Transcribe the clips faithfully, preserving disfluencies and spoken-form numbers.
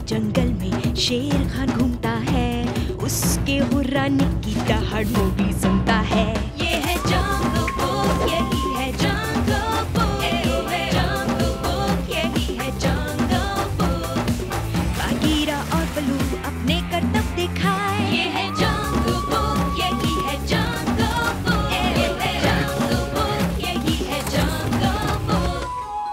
जंगल में शेर खान घूमता है, उसके हुर्राने की दहाड़ मोगली सुनता है। ये है जंगल बुक, यही है जंगल बुक, जंगल बुक, यही है जंगल बुक। बागीरा और बलू अपने करतब दिखाए, ये है जंगल बुक, यही है जंगल बुक, जंगल बुक, यही है जंगल बुक।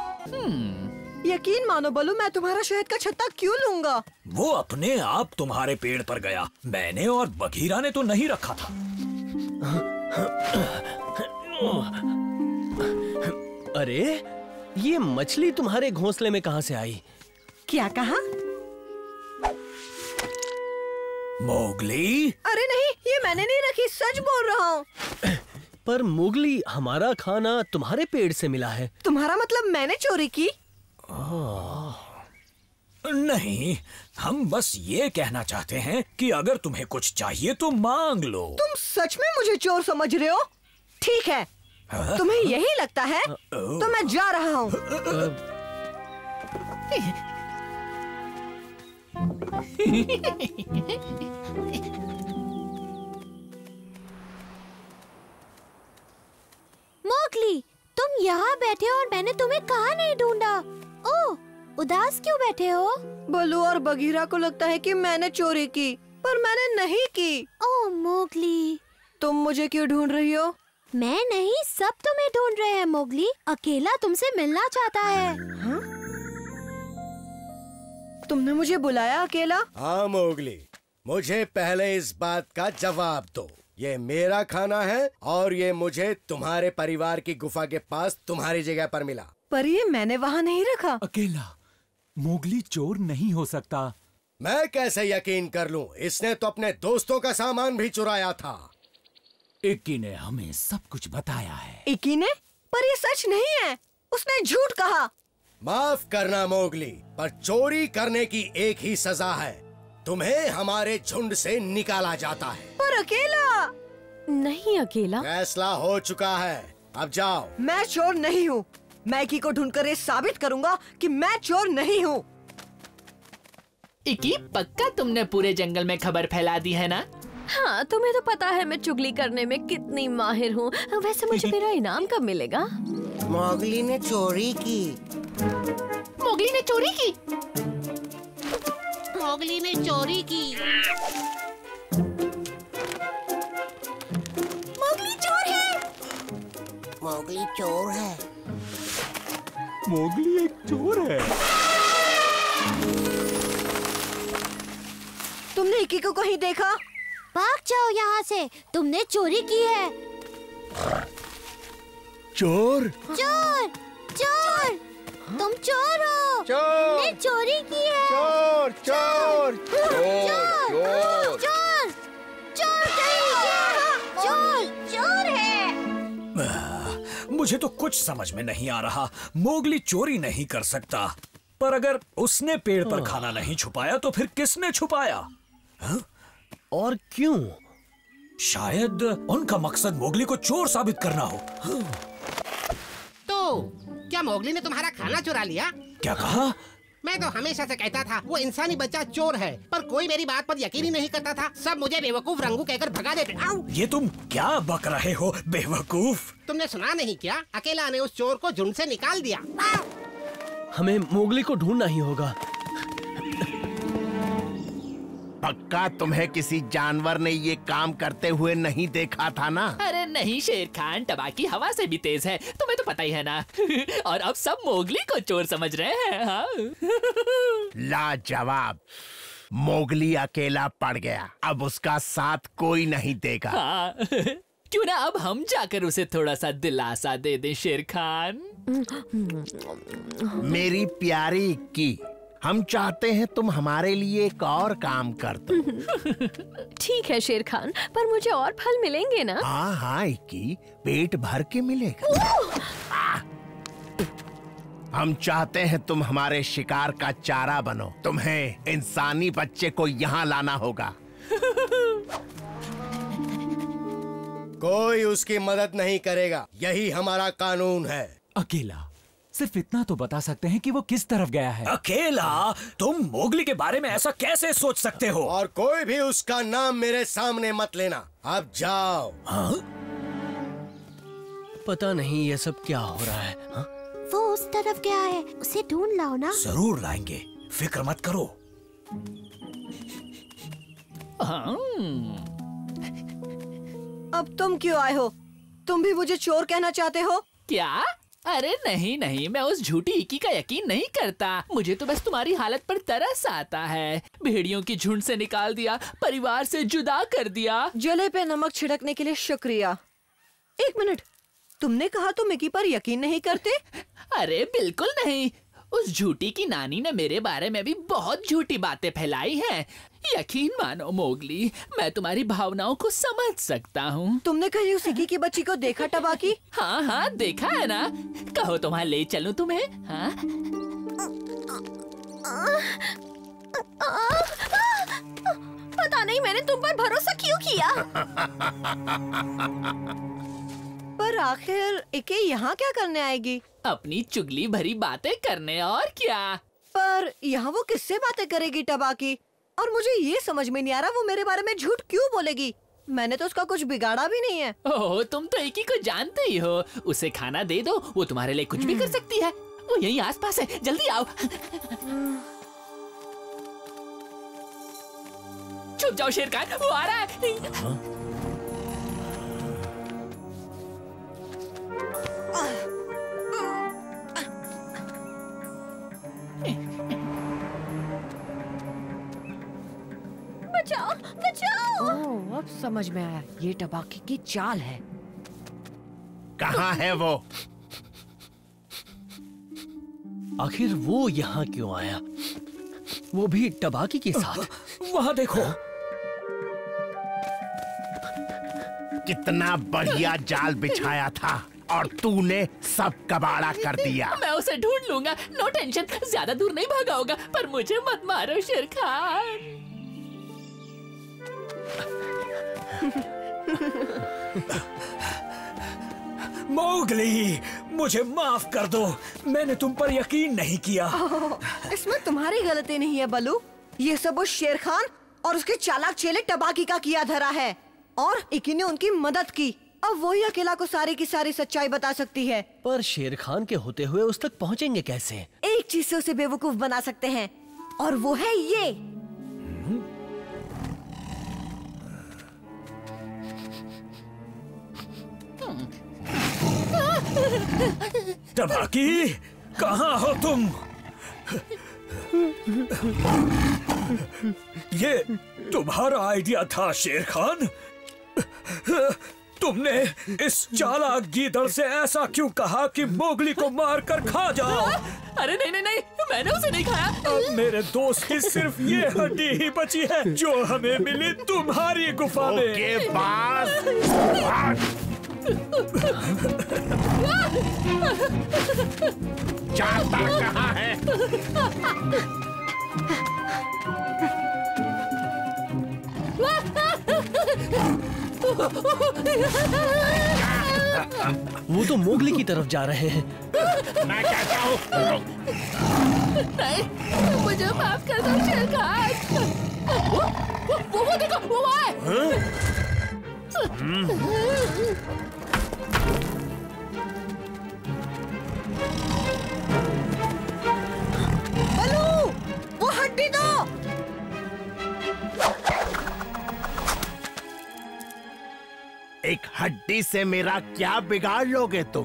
यकीन मानो बलू, मैं तुम्हारा शहद का छत्ता क्यों लूंगा? वो अपने आप तुम्हारे पेड़ पर गया, मैंने और बघीरा ने तो नहीं रखा था। अरे ये मछली तुम्हारे घोंसले में कहाँ से आई? क्या कहा? मोगली? अरे नहीं, ये मैंने नहीं रखी, सच बोल रहा हूँ। पर मोगली, हमारा खाना तुम्हारे पेड़ से मिला है। तुम्हारा मतलब मैंने चोरी की? नहीं, हम बस ये कहना चाहते हैं कि अगर तुम्हें कुछ चाहिए तो मांग लो। तुम सच में मुझे चोर समझ रहे हो? ठीक है, हा? तुम्हें यही लगता है तो मैं जा रहा हूँ। मोगली, तुम यहाँ बैठे हो और मैंने तुम्हें कहाँ नहीं ढूंढा। ओह, उदास क्यों बैठे हो? बलू और बघीरा को लगता है कि मैंने चोरी की, पर मैंने नहीं की। ओह मोगली, तुम मुझे क्यों ढूंढ रही हो? मैं नहीं, सब तुम्हें ढूंढ रहे हैं मोगली। अकेला तुमसे मिलना चाहता है। हाँ? तुमने मुझे बुलाया अकेला? हाँ मोगली, मुझे पहले इस बात का जवाब दो। ये मेरा खाना है और ये मुझे तुम्हारे परिवार की गुफा के पास तुम्हारी जगह पर मिला। पर ये मैंने वहाँ नहीं रखा। अकेला मोगली चोर नहीं हो सकता। मैं कैसे यकीन कर लूं? इसने तो अपने दोस्तों का सामान भी चुराया था। इक्की ने हमें सब कुछ बताया है। इक्की ने? पर ये सच नहीं है, उसने झूठ कहा। माफ करना मोगली, पर चोरी करने की एक ही सजा है, तुम्हें हमारे झुंड से निकाला जाता है। पर अकेला? नहीं अकेला। फैसला हो चुका है, अब जाओ। मैं चोर नहीं हूँ। मैं इक्की को ढूंढकर ये साबित करूंगा कि मैं चोर नहीं हूँ। इक्की, पक्का तुमने पूरे जंगल में खबर फैला दी है ना? हाँ, तुम्हें तो पता है मैं चुगली करने में कितनी माहिर हूँ। वैसे मुझे मेरा इनाम कब मिलेगा? मोगली ने चोरी की। मोगली ने चोरी की? मोगली ने चोरी की। मोगली चोर है। मोगली चोर है। मोगली एक चोर है। तुमने इक्की को कहीं देखा? भाग जाओ यहाँ से, तुमने चोरी की है। चोर? चोर, चोर, तुम चोर हो। चोर, तुमने चोरी की है। चोर, चोर, चोर, चोर, चोर, चोर कहीं के। चोर, चोर है। मुझे तो कुछ समझ में नहीं आ रहा। मोगली चोरी नहीं कर सकता, पर अगर उसने पेड़ पर खाना नहीं छुपाया तो फिर किसने छुपाया? हा? और क्यों? शायद उनका मकसद मोगली को चोर साबित करना हो। तो क्या मोगली ने तुम्हारा खाना चुरा लिया? क्या कहा? मैं तो हमेशा से कहता था वो इंसानी बच्चा चोर है, पर कोई मेरी बात पर यकीन ही नहीं करता था। सब मुझे बेवकूफ रंगू कहकर भगा देते। आओ! ये तुम क्या बक रहे हो बेवकूफ? तुमने सुना नहीं क्या? अकेला ने उस चोर को झुंड से निकाल दिया। आओ! हमें मोगली को ढूंढना ही होगा। पक्का तुम्हें किसी जानवर ने ये काम करते हुए नहीं देखा था ना? अरे नहीं शेर खान, टबाकी हवा से भी तेज है, तुम्हें तो पता ही है ना। और अब सब मोगली को चोर समझ रहे हैं। हाँ? लाजवाब, मोगली अकेला पड़ गया, अब उसका साथ कोई नहीं देगा। हाँ। क्यों ना अब हम जाकर उसे थोड़ा सा दिलासा दे दें शेर खान। मेरी प्यारी इक्की, हम चाहते हैं तुम हमारे लिए एक और काम कर दो। ठीक है शेर खान, पर मुझे और फल मिलेंगे ना? हाँ हाँ इक्की, पेट भर के मिलेगा। हम चाहते हैं तुम हमारे शिकार का चारा बनो। तुम्हें इंसानी बच्चे को यहाँ लाना होगा। कोई उसकी मदद नहीं करेगा, यही हमारा कानून है। अकेला, सिर्फ इतना तो बता सकते हैं कि वो किस तरफ गया है। अकेला? तुम मोगली के बारे में ऐसा कैसे सोच सकते हो? और कोई भी उसका नाम मेरे सामने मत लेना। अब जाओ। हाँ? पता नहीं ये सब क्या हो रहा है। हाँ? वो उस तरफ गया है, उसे ढूंढ लाओ ना। जरूर लाएंगे, फिक्र मत करो। अब तुम क्यों आए हो? तुम भी मुझे चोर कहना चाहते हो? क्या? अरे नहीं नहीं, मैं उस झूठी इक्की का यकीन नहीं करता। मुझे तो बस तुम्हारी हालत पर तरस आता है। भेड़ियों की झुंड से निकाल दिया, परिवार से जुदा कर दिया। जले पे नमक छिड़कने के लिए शुक्रिया। एक मिनट, तुमने कहा तुम मिकी पर यकीन नहीं करते? अरे बिल्कुल नहीं। उस झूठी की नानी ने मेरे बारे में भी बहुत झूठी बातें फैलाई हैं। यकीन मानो मोगली, मैं तुम्हारी भावनाओं को समझ सकता हूँ। तुमने कहीं उस इक्की की बच्ची को देखा टबाकी? हाँ हाँ देखा है ना। कहो तो वहाँ ले चलूं तुम्हें? हाँ? पता नहीं मैंने तुम पर भरोसा क्यों किया। पर आखिर इके यहाँ क्या करने आएगी? अपनी चुगली भरी बातें करने, और क्या। पर यहाँ वो किससे बातें करेगी टबाकी? और मुझे ये समझ में नहीं आ रहा वो मेरे बारे में झूठ क्यों बोलेगी? मैंने तो उसका कुछ बिगाड़ा भी नहीं है। ओह, तुम तो इक्की को जानते ही हो। उसे खाना दे दो, वो तुम्हारे लिए कुछ भी कर सकती है। वो यहीं आसपास है, जल्दी आओ। छुप जाओ शेर खान, वो आ रहा है। हाँ? बचाओ, बचाओ। ओह, अब समझ में आया, ये टबाकी की चाल है। कहाँ है वो? आखिर वो यहाँ क्यों आया? वो भी टबाकी के साथ? वहाँ देखो। कितना बढ़िया जाल बिछाया था और तूने सब कबाड़ा कर दिया। मैं उसे ढूंढ लूंगा, नो टेंशन। ज्यादा दूर नहीं भागा होगा, पर मुझे मत मारो शेर खान। मोगली, मुझे माफ कर दो, मैंने तुम पर यकीन नहीं किया। इसमें तुम्हारी गलती नहीं है बलू। ये सब उस शेर खान और उसके चालाक चेले टबाकी का किया धरा है, और इक्की ने उनकी मदद की। अब वही अकेला को सारी की सारी सच्चाई बता सकती है। पर शेर खान के होते हुए उस तक पहुँचेंगे कैसे? एक चीज से उसे बेवकूफ बना सकते हैं, और वो है ये। टबाकी, कहाँ हो तुम? ये तुम्हारा आइडिया था शेर खान? तुमने इस चालाक गीदड़ से ऐसा क्यों कहा कि मोगली को मारकर खा जाओ? अरे नहीं नहीं नहीं, मैंने उसे नहीं खाया। अब मेरे दोस्त की सिर्फ ये हड्डी ही बची है जो हमें मिली तुम्हारी गुफा में। के पास जाता कहाँ है? वो तो मोगली की तरफ जा रहे हैं। मैं कहता हूँ नहीं, मुझे माफ कर दो शेर खान। वो, वो, वो देखो, वो आए। बलू, वो हड्डी दो। एक हड्डी से मेरा क्या बिगाड़ लोगे तुम?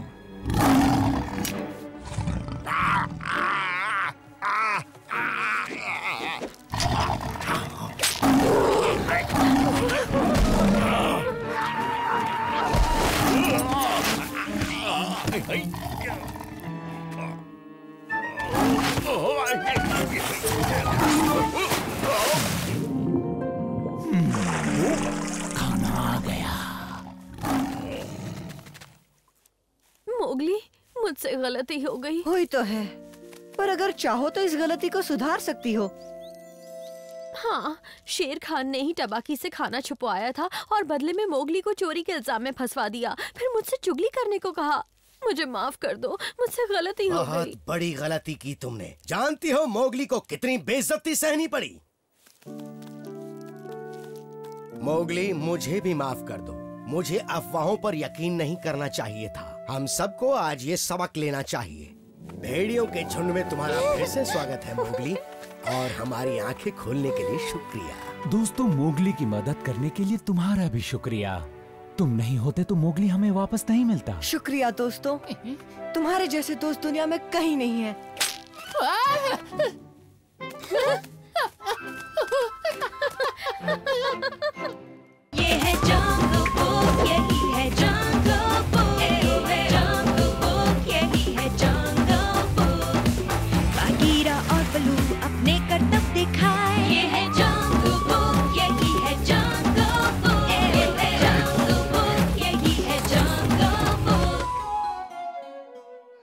खाना आ गया। मोगली, मुझसे गलती हो गई। हुई तो है, पर अगर चाहो तो इस गलती को सुधार सकती हो। हाँ, शेर खान ने ही टबाकी से खाना छुपवाया था और बदले में मोगली को चोरी के इल्जाम में फंसवा दिया। फिर मुझसे चुगली करने को कहा। मुझे माफ कर दो, मुझसे गलती हो बहुत गई। बड़ी गलती की तुमने। जानती हो मोगली को कितनी बेइज्जती सहनी पड़ी। मोगली, मुझे भी माफ कर दो। मुझे अफवाहों पर यकीन नहीं करना चाहिए था। हम सबको आज ये सबक लेना चाहिए। भेड़ियों के झुंड में तुम्हारा फिर से स्वागत है मोगली, और हमारी आंखें खोलने के लिए शुक्रिया। दोस्तों, मोगली की मदद करने के लिए तुम्हारा भी शुक्रिया। तुम नहीं होते तो मोगली हमें वापस नहीं मिलता। शुक्रिया दोस्तों, तुम्हारे जैसे दोस्त दुनिया में कहीं नहीं है।